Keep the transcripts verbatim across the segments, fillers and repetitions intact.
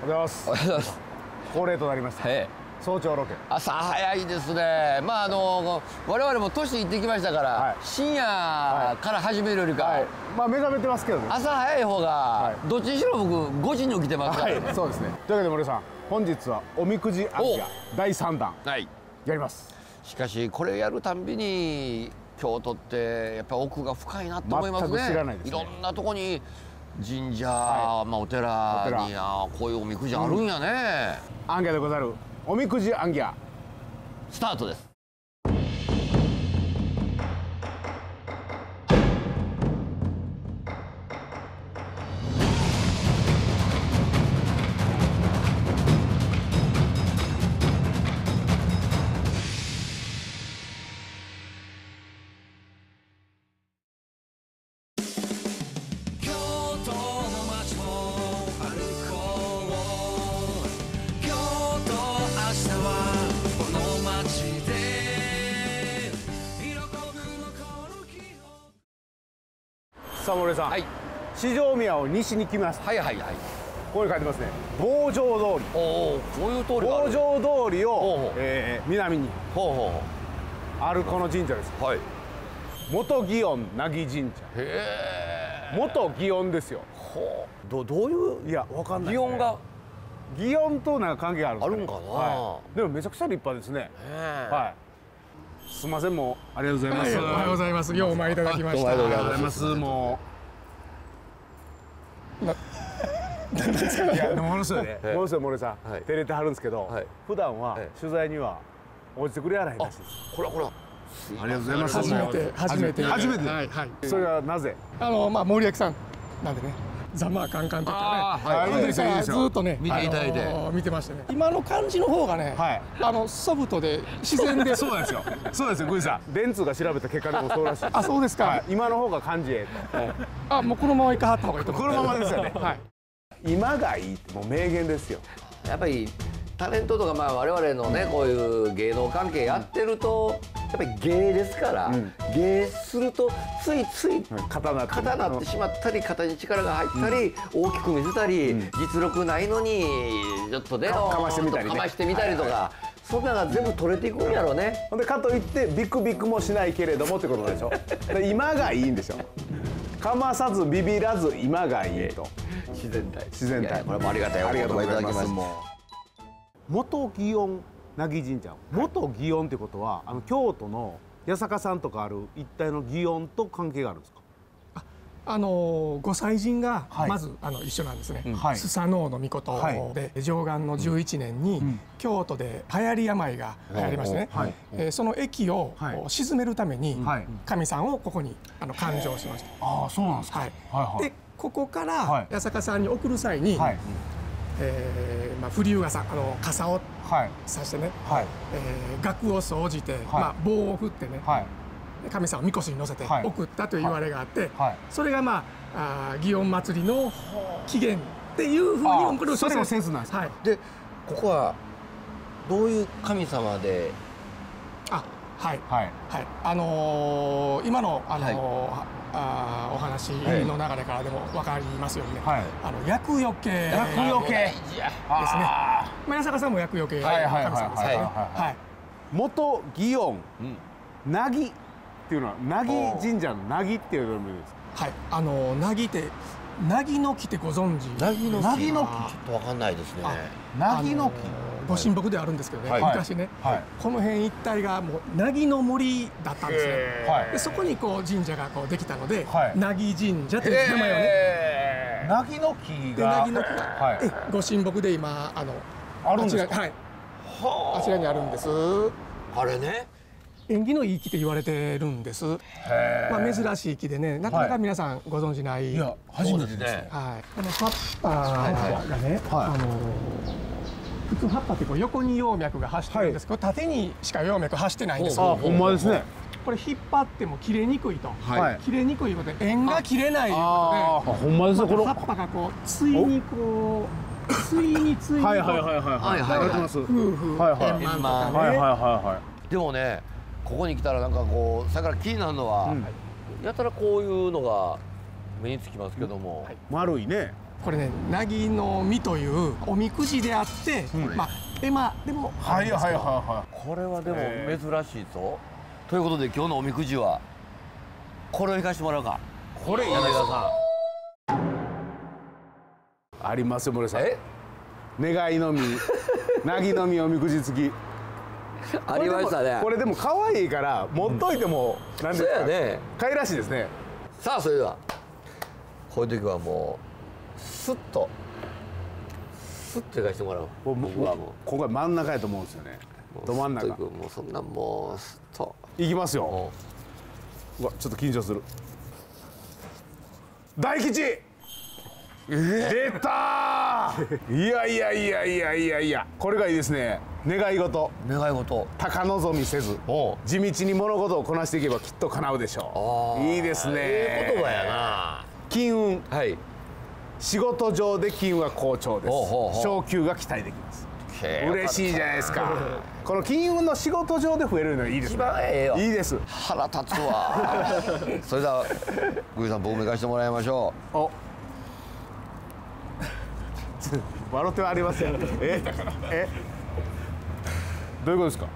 おはようございます。 おはようございます。 恒例となりました。早朝ロケ。 朝早いですね。まああの我々も都市行ってきましたから、はい、深夜から始めるよりか、はい、 まあ目覚めてますけどね。 朝早い方が、はい、どっちにしろ僕ごじに起きてますから、ね。 はい、そうですね。というわけで森さん、本日はおみくじアキラだいさんだん、はい、やります。 しかしこれやるたんびに京都ってやっぱ奥が深いなと思いますね。 全く知らないですね。 いろんなとこに神社、はい、まあお寺にあこういうおみくじあるんやね。 うん、アンギャでござる。おみくじアンギャスタートです。 さあ森さん、はい、四条宮を西に来ました。 はいはいはい。 ここに書いてますね。坊城通り。おお、 こういう通りがある。 坊城通りを、えー、南に。ほうほうほう。あるこの神社です。はい。元祇園凪神社。へえ。元祇園ですよ。 ほう。どどういういやわかんない、 ね。祇園が祇園となんか関係があるんですか、ね。 あるんかな。 はい。でもめちゃくちゃ立派ですね。はい。すみません、もうありがとうございます。 はい、おはようございます。ようお参りいただきました。 ありがとうございます。もう。なんですか。いや、ものすごいね。ものすごい森さん、照れてはるんですけど、普段は取材には応じてくれやないらしいです。 これこれ。 ありがとうございます。 初めて、初めて。 初めて。 はいはい。 それはなぜ？ あのまあ森脇さんなんでね。ざまあカンカンとかね、はい、いいですよ、いいですよ。ずっとね、 見ていただいて、 見てましたね。今の感じの方がね、あのソフトで自然で。 そうですよ。そうですよ、グイさん。電通が調べた結果でもそうらしい。 あ、そうですか。 今の方が感じええと。あ、もうこのまま行かはった方がいいと思う。 このままですよね。はい。今がいいってもう名言ですよ。 やっぱりタレントとかまあ我々のねこういう芸能関係やってると。やっぱり芸ですから、うん、芸するとついつい肩なってしまったり肩に力が入ったり、うん、大きく見せたり、うん、実力ないのにちょっとねかましてみたり、ね、 かましてみたりとか、はいはい、そんなのが全部取れていくんやろうね。 ほんでかといってビクビクもしないけれどもってことでしょ。今がいいんでしょ。かまさずビビらず今がいいと。 自然体自然体。 これもありがたいお言葉いただきます。 元祇園凪神社、元祇園ってことはあの京都の八坂さんとかある一帯の祇園と関係があるんですか。 あ、あの御祭神がまず、はい、あの一緒なんですね。はい、スサノオノミコトで、はい、貞観のじゅういちねんに、うん、京都で流行り病が流行りましてね、はい、えー、その疫を、はい、鎮めるために、はい、神さんをここにあの誕生しました。 ああ、そうなんですか。 はいはい、でここから八坂さんに送る際に、はい、えーまあ、振り傘、あの傘をさしてね、はい、えー、額を総じて、はい、まあ、棒を振ってね、はい、神様をみこしに乗せて送ったという言われがあって、はい、それがまああ祇園祭の起源っていうふうに送る。 それが説なんですか。はい、 でここはどういう神様で。 あ、はいはいはい、あのー、今のあのーはい、あお話の流れからでも分かりますようにね、はい、あの厄除け厄除けですね。 まあ八坂さんも厄除け神様ですからね。 元祇園凪っていうのは凪神社の凪っていうのもいいですか。 はい、あの凪って凪の木ってご存知？ 凪の木、ちょっと分かんないですね。 凪の木ご神木であるんですけどね、昔ね、この辺一帯がもう凪の森だったんですね。でそこにこう神社がこうできたので凪神社という名前をね。 凪の木が凪の木がご神木で今あのあるんですか。 はい、あちらにあるんです。 あれね、 縁起のいい木って言われてるんです。まあ珍しい木でね、なかなか皆さんご存知ない。 いや初めてです。 はい。この葉っぱがね、あの普通葉っぱってこう横に葉脈が走ってるんですけど、縦にしか葉脈走ってないんです。 あ、ほんまですね。 これ引っ張っても切れにくいと。切れにくいことで縁が切れないということで。 ほんまですね。この葉っぱがこうついにこうついについに。 はいはいはいはいはい。はいはい。夫婦円満とかね。はいはいはい。 でもね、ここに来たらなんかこうさっきから気になるのは、やたらこういうのが目につきますけども。 丸いね。 これね、なぎの実というおみくじであって、まあ絵馬でもあるんですけど。 これはでも珍しいぞ。ということで今日のおみくじはこれを引かしてもらうか。 これ柳田さんありますよ森さん。 え？ 願いの実、なぎの実おみくじ付き。 ありましたね。 これでも可愛いから持っといてもなんですか。 そうやね。 可愛らしいですね。 さあそれではこういう時はもうスッとスッと引かしてもらおう。僕はもうここが真ん中やと思うんですよね。ど真ん中。 もうそんなもうスッといきますよ。うわちょっと緊張する。大吉。出たー。いやいやいやいやいやいや、これがいいですね。願い事、 願い事高望みせず地道に物事をこなしていけばきっと叶うでしょう。いいですね。 ええ言葉やな。 金運、 はい。 仕事上で金運は好調です。 ほうほうほう昇給が期待できます。 へー嬉しいじゃないですか。この金運の仕事上で増えるのはいいですね。 一番ええよ。 いいです。 腹立つわ。それではグーさん僕も行かしてもらいましょう。 お笑ってはありません。ええどういうこと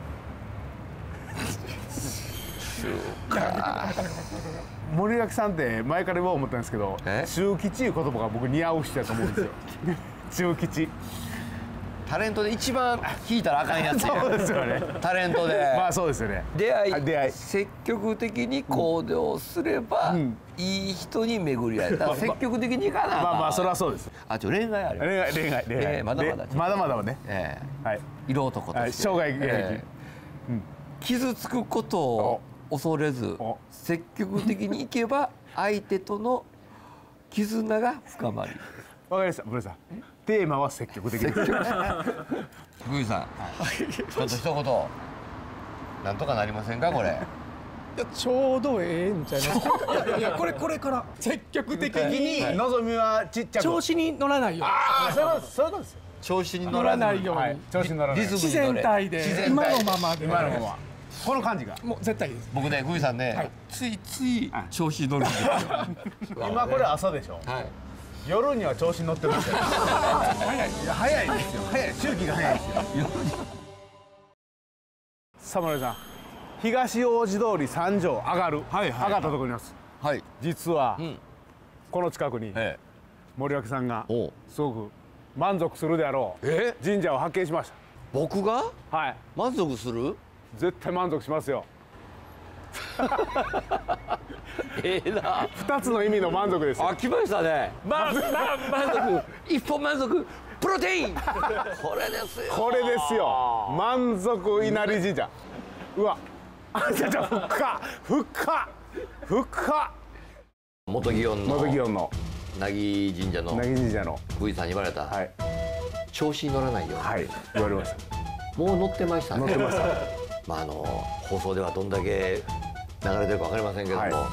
ですか。森脇さんって前から思ったんですけど、中吉いう言葉が僕似合う人だと思うんですよ。中吉。 タレントで一番引いたらあかんやつや。 そうですよね。 タレントで。 まあそうですよね。 出会い、 出会い。 積極的に行動すれば、うん、いい人に巡り合えた。積極的にいかな。 まあまあそれはそうです。 あ、ちょ恋愛ある。 恋愛恋愛恋愛。 まだまだ。 まだまだはね。 ええ。 はい。 色男として。 生涯現役。 傷つくことを恐れず、積極的にいけば相手との絆が深まり。 わかりました、ブルーさん。テーマは積極的に。 グーさん、ちょっと一言、なんとかなりませんかこれ。 いやちょうどええんちゃいますか。いやいやこれこれから積極的に望みはちっちゃく調子に乗らないように。 ああそういうことそういうことですよ。 調子に乗らないように。 調子に乗らない。 自然体で今のままで。 今のまま。この感じがもう絶対いいです。 僕ねグーさんね、ついつい調子に乗るんですよ。 今これ朝でしょ。はい。夜には調子に乗ってますよ。早い早いですよ。早い周期が早いですよ。さあ森さん、東大路通り三条上がる上がったところにいます。はい。実はこの近くに森脇さんがすごく満足するであろう神社を発見しました。 僕が？はい。満足する？ 絶対満足しますよ。 ええな。 二つの意味の満足ですよ。 あ、来ましたね。ま、ま、満足。一歩満足。プロテイン。これですよ。 これですよ。満足稲荷神社。うわ。あ、じゃじゃ、ふっか、ふっか、ふっか。 元祇園の。 元祇園の。 なぎ神社の。 なぎ神社の。 グイさんに言われた。はい。調子に乗らないよ。はい。言われました。もう乗ってましたね。乗ってました。まああの放送ではどんだけ流れてるか分かりませんけども、はい、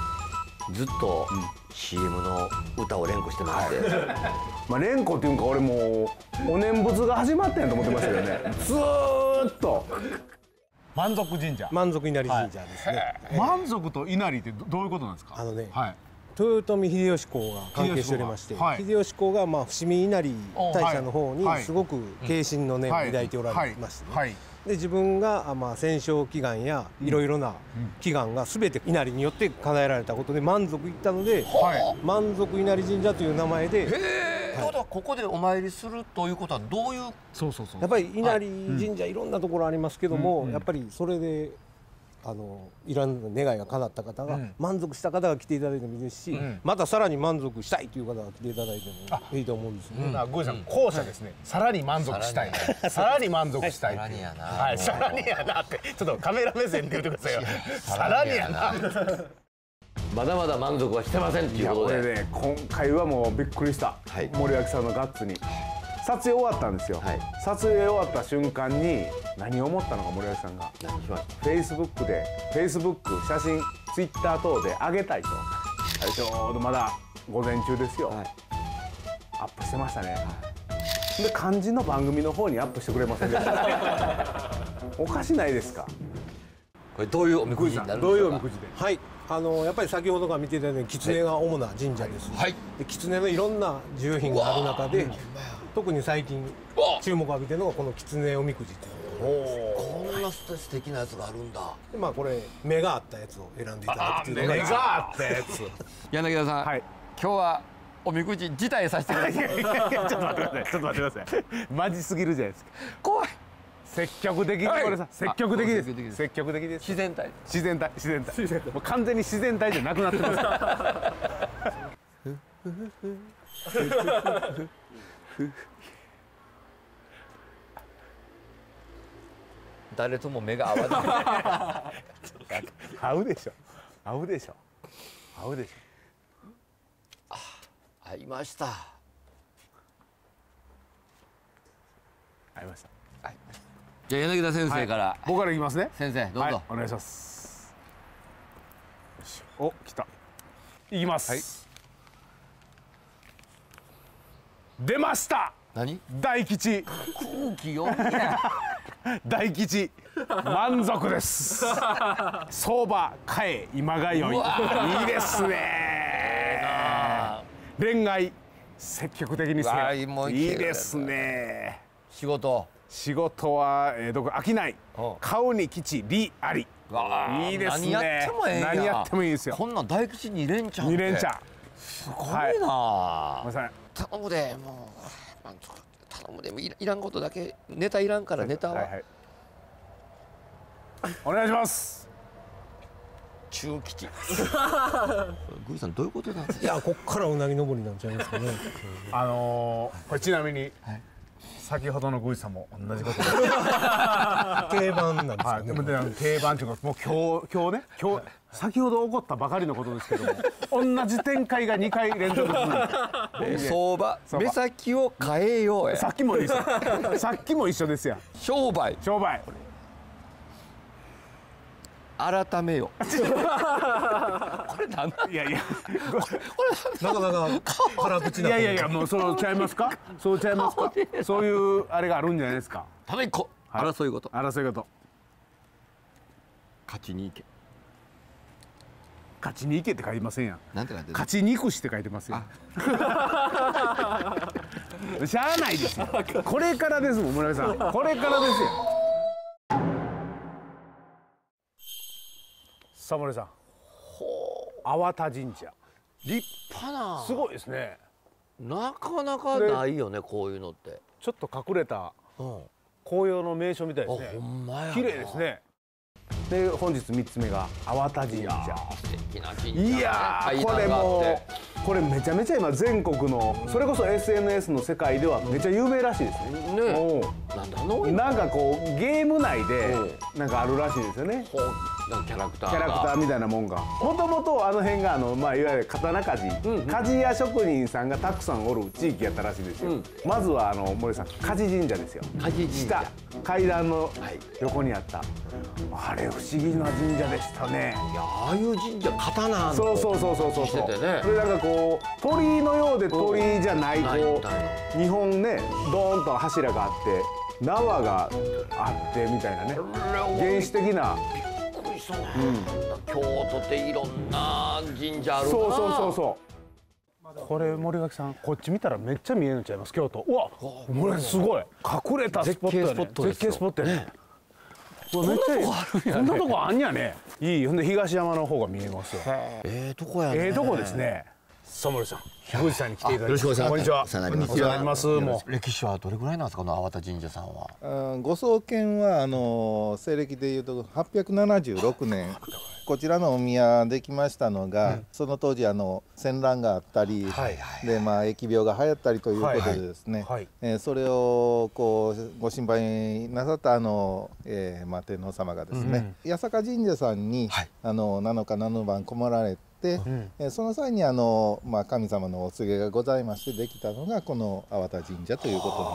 ずっと シーエム の歌を連呼してまして、はい、まあ連呼っていうか俺もうお念仏が始まったんやと思ってましたけどね。ずーっと満足神社、満足稲荷神社ですね。はい、満足と稲荷ってどういうことなんですか。あのね、はい、豊臣秀吉公が関係しておりまして、はい、秀吉公がまあ伏見稲荷大社の方にすごく敬心の念を抱いておられましてね、はいはいはい、で自分がまあ戦勝祈願やいろいろな祈願が全て稲荷によって叶えられたことで満足いったので、はい、満足稲荷神社という名前で。へえ。ということはここでお参りするということはどういう。そうそうそう。やっぱり稲荷神社いろんなところありますけども、うん、やっぱりそれであのいろんな願いが叶った方が、うん、満足した方が来ていただいてもいいですし、うん、またさらに満足したいという方が来ていただいてもいいと思うんですね。あ、ゴイさん、後者ですね。さらに満足したい。さらに満足したい。さらにやな。はい、さらにやなって、ちょっとカメラ目線で言ってくださいよ。さらにやな。まだまだ満足はしてませんっていうことで。いや、これね、今回はもうびっくりした。はい、森脇さんのガッツに。撮影終わったんですよ。はい、撮影終わった瞬間に何を思ったのか森脇さんが。何しました？フェイスブックで、フェイスブック写真、ツイッター等で上げたいと。ちょうどまだ午前中ですよ。はい、アップしてましたね。はい、で漢字の番組の方にアップしてくれませんでした。おかしないですか。これどういうおみくじになるんですか。どういうおみくじで。はい。 あのやっぱり先ほどから見ていただいたように狐が主な神社です。はい。で狐のいろんな需要品がある中で、特に最近注目を浴びてるのがこの狐おみくじという。 こんな素敵なやつがあるんだ。 でまあこれ目があったやつを選んでいただくというのが。 目があったやつ。 柳田さん、はい、今日はおみくじ辞退させてください。 ちょっと待ってください。ちょっと待ってください。マジすぎるじゃないですか。 怖い。 積極的にこれさ、積極的です。積極的です。 自然体。 自然体、自然体。もう完全に自然体じゃなくなってます。 誰とも目が合わない。 合うでしょ。合うでしょ。合うでしょ。 あ、合いました。 合いました。合いました。 じゃあ柳田先生から、 はい、僕からいきますね。 先生どうぞ、はい、 お願いします。お、来た。いきます。はい、出ました。 何？ 大吉。 空気読みや。 大吉。満足です。相場買え今が良い。いいですね。恋愛積極的にせよ。いいですね。 仕事。 仕事は、えー、どこ飽きない。顔に吉利あり。いいですね。 何やってもええんや。 何やってもいいですよ。 こんなん大吉に連チャン。 に連チャン。 すごいな。 はい、 頼むでもう頼むでもいらんことだけネタいらんからネタは。はいはい、 お願いします。 中吉。グイさんどういうことなんですか。 いやこっからうなぎ登りなんちゃいますかね。 あのー、これちなみに。はい、先ほどのグイさんも同じこと定番なんですかね。 定番というかもう今日今日ね今日先ほど起こったばかりのことですけども同じ展開がにかい連続する。 相場目先を変えようや。 さっきも一緒。さっきも一緒ですや。 商売商売改めよ。これなんだ。 いやいやこれなかなか辛口な。 いやいやいやもうそうちゃいますか。そうちゃいますか。そういうあれがあるんじゃないですか。 ためっこ争い事争い事勝ちに行け。 勝ちに行けって書いてませんやん。 なんて書いてる。 勝ちに行くしって書いてますよ。しゃあないですよ。これからですもん村井さん。これからですよ。さあ森さん、粟田神社立派な。 すごいですね。 なかなかないよねこういうのって。 ちょっと隠れた紅葉の名所みたいですね。 ほんまや。 綺麗ですね。で本日みっつめが粟田神社。 素敵な神社。 いやーこれもうこれめちゃめちゃ今全国のそれこそ エスエヌエス の世界ではめちゃ有名らしいですね。 ね。なんだの。 なんかこうゲーム内でなんかあるらしいですよね。 キャラクターキャラクターみたいなもんがもともとあの辺があの、まあ、いわゆる刀鍛冶、うん、鍛冶屋職人さんがたくさんおる地域やったらしいですよ、うん、まずはあの森さん鍛冶神社ですよ。 鍛冶神社下階段の横にあった、はい、あれ不思議な神社でしたね。 いやああいう神社刀のそうそうそうそうそうそう、ね、それなんかこう鳥居のようで鳥居じゃないこうにほんねドーンと柱があって縄があってみたいなね原始的な。 うん、京都っていろんな神社あるな。 そうそうそうそう。これ森垣さんこっち見たらめっちゃ見えるんちゃいます京都。うわこれすごい隠れたスポットやね。絶景スポットやね。こんなとこあるんやね。こんなとこあんやね。いいほんで東山の方が見えますよ。 ええとこやね。 ええとこですね。さあ森さん富士山に来ていただきました。こんにちは。お世話になります。もう歴史はどれぐらいなんですかこの粟田神社さんは。 ご創建はあの西暦でいうとはっぴゃくななじゅうろくねんこちらのお宮できましたのが、うん、その当時あの戦乱があったり、はいはい、でまあ疫病が流行ったりということでですね、はいはい、えー、それをこうご心配なさったあの、えーまあ、天皇様がですね、うん、八坂神社さんに、はい、あのなのかなのばんこもられて。で、うん、その際にあの、まあ、神様のお告げがございましてできたのがこの粟田神社ということにな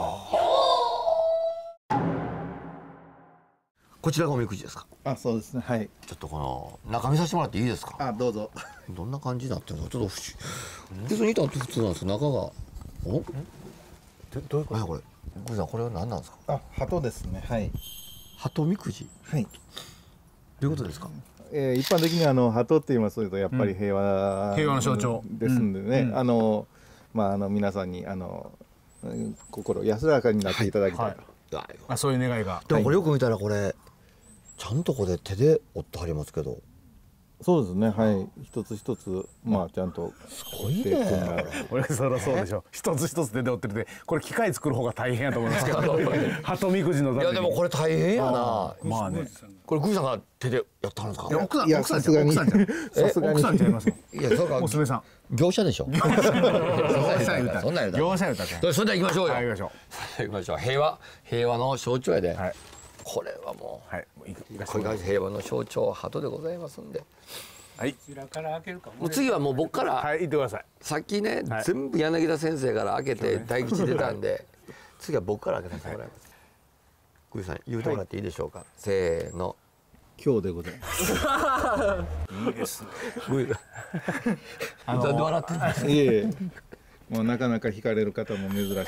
ります。 こちらがおみくじですか。 あ、そうですね。はい。 ちょっとこの中見させてもらっていいですか。 あ、どうぞ。 どんな感じになってるのかちょっと不思議。別に板って普通なんですけど中がお？どどういうこと？これ。これさんこれは何なんですか。 あ、鳩ですね。はい。 鳩みくじ。 はい。 どういうことですか。 えー、一般的にあの鳩って言いますとやっぱり平和、 うん、平和の象徴ですんでね、うん、あのまああの皆さんにあの心安らかになっていただきたいと、はいはい、 あそういう願いが。 でもこれよく見たらこれちゃんとこれ手で折ってはりますけど。 そうですね、はい、一つ一つまあちゃんとすごいね。 俺そりゃそうでしょ。一つ一つ手で折ってるで、これ機械作る方が大変やと思いますけど。鳩みくじの。 いやでもこれ大変やな。まあね。これグーさんが手でやったんですか。 いや奥さん奥さんさすがにさすがに奥さんちゃいますもん。 いやそうか。 娘さん。 業者でしょ。業者言うた。 そんなん言うた。 業者言うたけ。 それでは行きましょうよ。 行きましょう。行きましょう。平和平和の象徴やで。これはもう。はい。これが平和の象徴鳩でございますんで。はい。もう次はもう僕から。 はい、言ってください。 さっきね、全部柳田先生から開けて大吉出たんで、次は僕から開けさせてもらいます。グーさん言うてもらっていいでしょうか。せーの。 今日でございます。 いいですね。 グーさん。なんで笑ってるんですか。 いえいえ。もうなかなか惹かれる方も珍しい。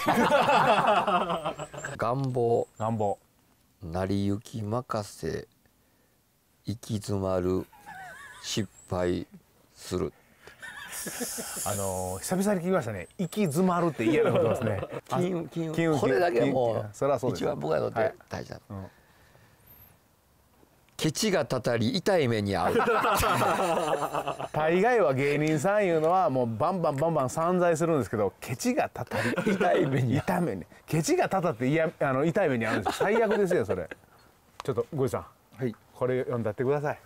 願望。 願望。 成り行き任せ。行き詰まる。失敗する。 あの久々に聞きましたね。行き詰まるって嫌なことですね。 金運金運。これだけもう一番僕らの手大事な。ケチがたたり痛い目に遭う。 大概は芸人さんいうのはもうバンバンバンバン散財するんですけど、ケチがたたり痛い目に痛い目にケチがたたっていやあの痛い目に遭うんですよ。最悪ですよそれ。ちょっとゴイさん、はい、これ読んだってください。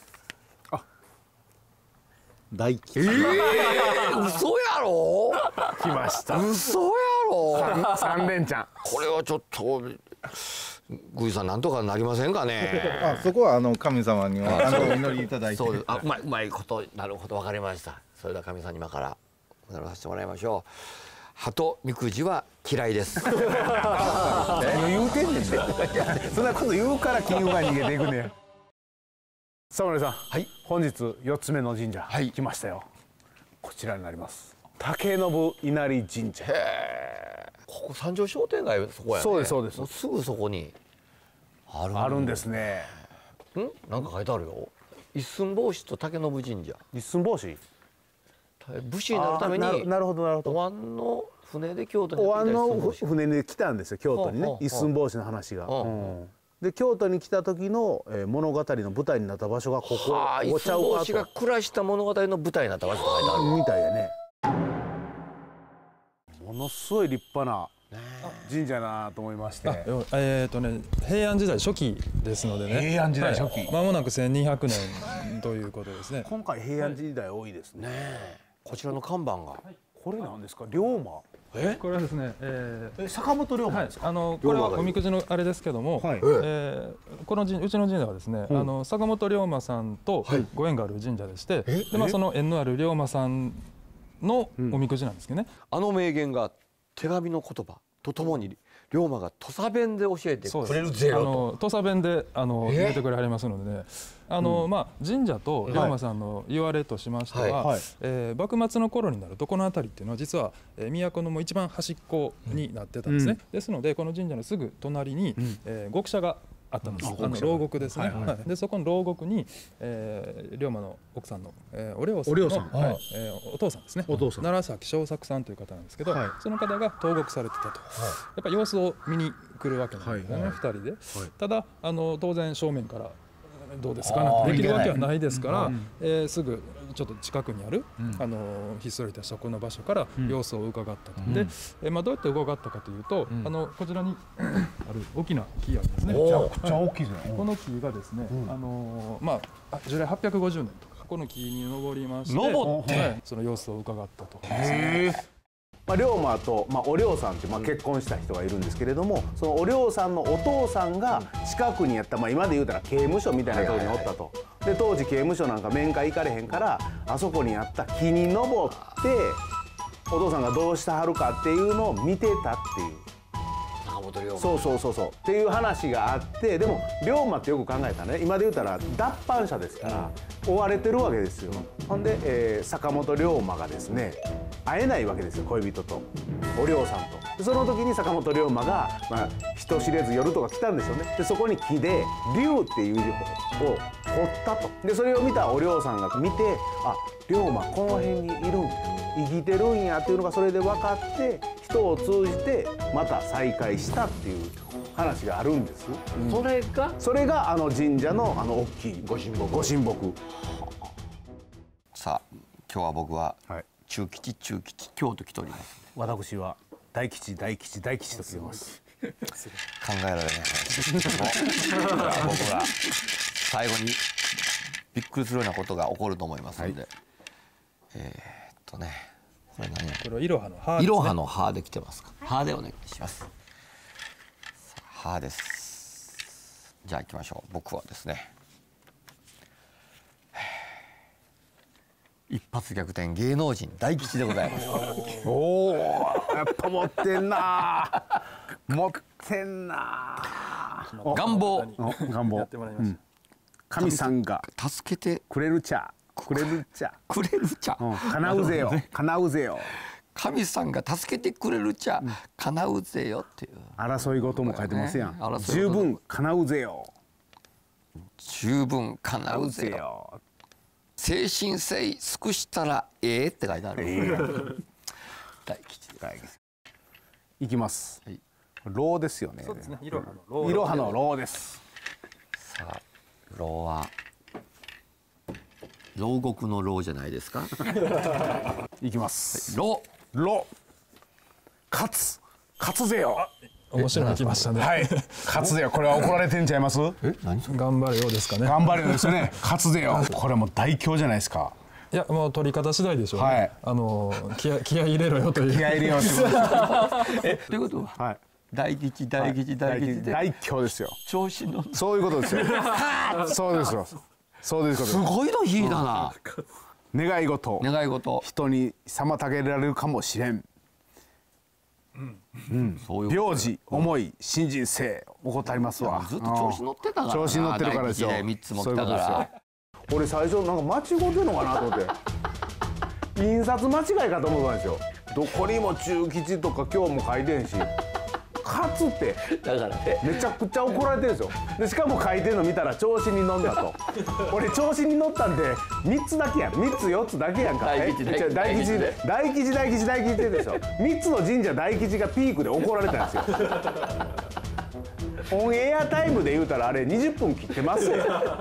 大吉。 ええー、嘘やろ。 来ました。 嘘やろ。 三連チャン。 これはちょっとグイさんなんとかなりませんかね。 あ、そこはあの神様にはあのお祈りいただいて。 そうです。あ、うまいうまいことなるほどわかりました。それでは神様に今からお祈りさせてもらいましょう。鳩みくじは嫌いです。 何を言うてんねん。そんなこと言うから金運が逃げていくね。さあ森さん、はい、本日よっつめの神社、はい、来ましたよ。こちらになります。竹信稲荷神社。へえ。ここ三条商店街そこやね。 そうですそうです。 もうすぐそこにあるあるんですね。 ん？なんか書いてあるよ。一寸法師と竹信神社。 一寸法師？ 武士になるために。 なるほどなるほど。 お椀の船で京都に。 お椀の船で来たんですよ京都にね。一寸法師の話が。で京都に来た時の、えー、物語の舞台になった場所がここ。 はあ、一寸法師が暮らした物語の舞台になった場所が書いてあるみたいやね。ものすごい立派な神社なと思いまして。 えっとね平安時代初期ですのでね。 平安時代初期。 まもなくせんにひゃくねんということですね。 今回平安時代多いですね。 こちらの看板が。 これなんですか龍馬。 えこれはですね、えー、坂本龍馬ですか。 はい、あのこれはおみくじのあれですけども、はい、えー、この神うちの神社はですね、うん、あの坂本龍馬さんとご縁がある神社でして、はい、でまあその縁のある龍馬さんのおみくじなんですけどね。 うん、あの名言が手紙の言葉とともに龍馬が土佐弁で教えてくれるぜよと。あの土佐弁であの言ってくれはりますのでね。あの、うん、まあ神社と龍馬さんの言われとしましては、はい、えー、幕末の頃になるとこの辺りっていうのは実は、えー、都のもう一番端っこになってたんですね。うん、ですのでこの神社のすぐ隣に、うん、えー、獄舎があったんです。あの牢獄ですね。はいはい、でそこの牢獄に、えー、龍馬の奥さんの、えー、お涼さんの、はい、えー、お父さんですね。お父さん。楢崎正作さんという方なんですけど、はい、その方が投獄されてたと。はい、やっぱ様子を見に来るわけなんですよね、二人で。はい、ただあの当然正面からどうですかなんてできるわけはないですから、えー、すぐちょっと近くにある、うん、あのひっそりとしたこの場所から様子を伺ったと。うん、で、えー、まあどうやって伺ったかというと、うん、あのこちらにある大きな木がですね。 めちゃくちゃ大きいですね。 この木がですね、うん、あのまあ樹齢はっぴゃくごじゅうねんとかこの木に登りまして、 登って、 はい、その様子を伺ったと。 へー。まあ、龍馬と、まあ、お涼さんって、まあ、結婚した人がいるんですけれども、そのお涼さんのお父さんが近くにやった、まあ、今で言うたら刑務所みたいなところにおったと。で当時刑務所なんか面会行かれへんからあそこにあった木に登ってお父さんがどうしてはるかっていうのを見てたっていう。そうそうそうそうっていう話があって、でも龍馬ってよく考えたらね、今で言うたら脱藩者ですから追われてるわけですよ。ほんで、えー、坂本龍馬がですね会えないわけですよ、恋人とお涼さんと。でその時に坂本龍馬が、まあ、人知れず夜とか来たんでしょうね。でそこに木で龍っていう字を掘ったと。でそれを見たお龍さんが見て、あ、龍馬この辺にいるんや、生きてるんやっていうのがそれで分かって、人を通じてまた再会したっていう話があるんです。 うん、それがそれがあの神社のあの大きいご神木。ご神木。 さあ今日は僕は中吉中吉京都来ております。 私は大吉大吉大吉と来てます。 考えられない話ですけども僕が最後にびっくりするようなことが起こると思いますので、はい、えー、っとねこれ何やこれはいろはの葉ですね。 いろはの葉で来てますか。葉でお願いします。葉です。じゃあ行きましょう。僕はですね、一発逆転芸能人大吉でございます。 おお、やっぱ持ってんな。持ってんな。 願望。 願望。神さんが助けてくれる茶。くれる茶。 くれる茶。 叶うぜよ。叶うぜよ。 神さんが助けてくれる茶。叶うぜよっていう。 争い事も書いてますやん。十分叶うぜよ。 十分叶うぜよ。誠心誠意尽くしたらええって書いてある。えー、大吉大吉。 いきます。はい、ろうですよね。 そうですね。いろはのろう。 いろはのろうです。 さあ、ろうは牢獄のろうじゃないですか。 いきます。 ろう。ろう。勝つ。勝つぜよ。 面白いの来ましたね。 はい。勝つぜよ。これは怒られてんちゃいます？ え、何？頑張れよですかね。 頑張れよですよね。勝つぜよ。これもう大凶じゃないですか。 いや、もう取り方次第でしょうね。はい。あの気合気合入れろよという。 気合入れよってこと。 え、ということは、はい。大吉大吉大吉で大凶ですよ。 調子の。 そういうことですよ。そうですよ。そうです。 すごいの日だな。 願い事。 願い事。 人に妨げられるかもしれん。うん、病児思い新人性怠りますわ。 ずっと調子乗ってたから。 調子乗ってるからですよ。 みっつも来たから。 俺最初なんか間違ってるのかなと思って印刷間違いかと思ったんですよ。どこにも中吉とか今日も書いてんし、勝つってだからね、 めちゃくちゃ怒られてるんですよ。でしかも書いてるの見たら調子に乗んだと。俺調子に乗ったんでみっつだけやん。みっつよっつだけやんか。 大吉大吉大吉で大吉大吉大吉ってでしょ。みっつの神社大吉がピークで怒られたんですよ。オンエアタイムで言うたらあれにじゅっぷん切ってますよ。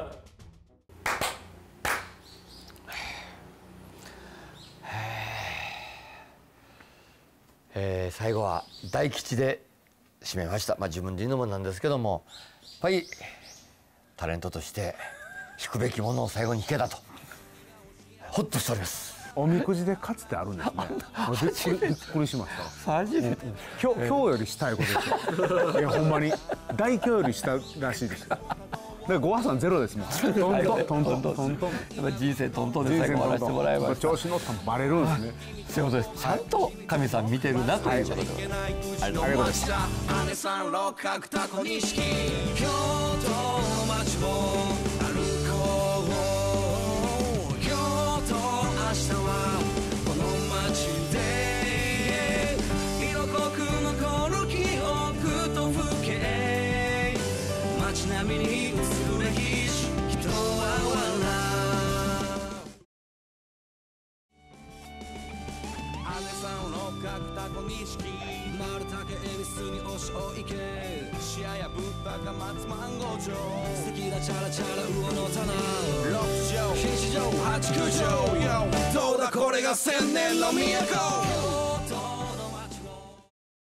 えー、最後は大吉で締めました。まあ自分で言うのもなんですけども、やっぱりタレントとして引くべきものを最後に引けたとホッとしております。 おみくじで勝つってあるんですね。びっくりしました。 初めて。 今日今日よりしたいことですよ。いやほんまに大凶よりしたらしいですよ。でご破算ゼロですもん。トントントントントントン。 やっぱ人生トントンで最後終わらせてもらいました。 調子乗ったのバレるんですね。 そういうことです。ちゃんと神さん見てるなということで。ありがとうございました。姉さん六角タコ錦京都の街を歩こう。京都明日はこの街で色濃く残る記憶と風景。街並みに映る歴史、人は笑う。姉さん六角タコ錦丸竹恵比寿に押しを行け。シアやぶったか松万五条素敵なチャラチャラ魚の棚六条七条八九条どうだこれが千年の都。